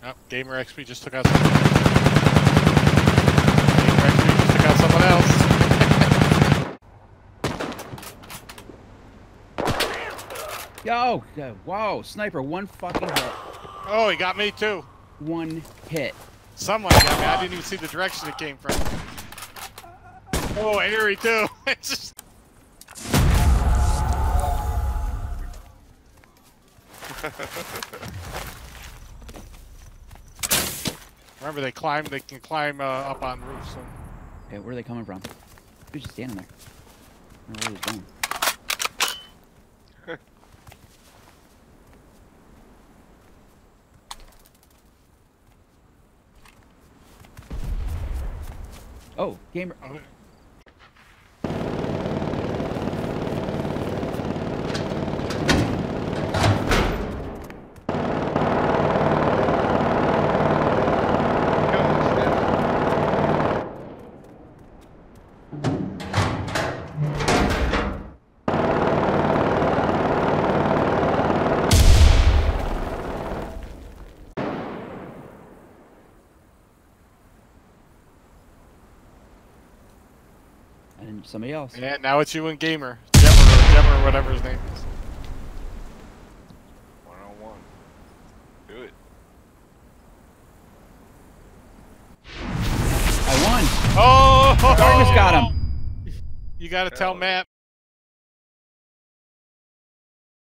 Oh, gemerxp just took out someone else. gemerxp just took out someone else. Yo! Whoa! Sniper, one fucking hit. Oh, he got me too. One hit. Someone got me. I didn't even see the direction it came from. Oh, airy too. It's just... Remember, they can climb up on roofs. So. Okay, where are they coming from? Who's just standing there? I don't know where he's going. Oh, gamer. Okay. And somebody else. Yeah, now it's you and Gamer. Gemmer, or whatever his name is. 1-on-1. Do it. I won! Oh! Darkness got him! You gotta tell Matt.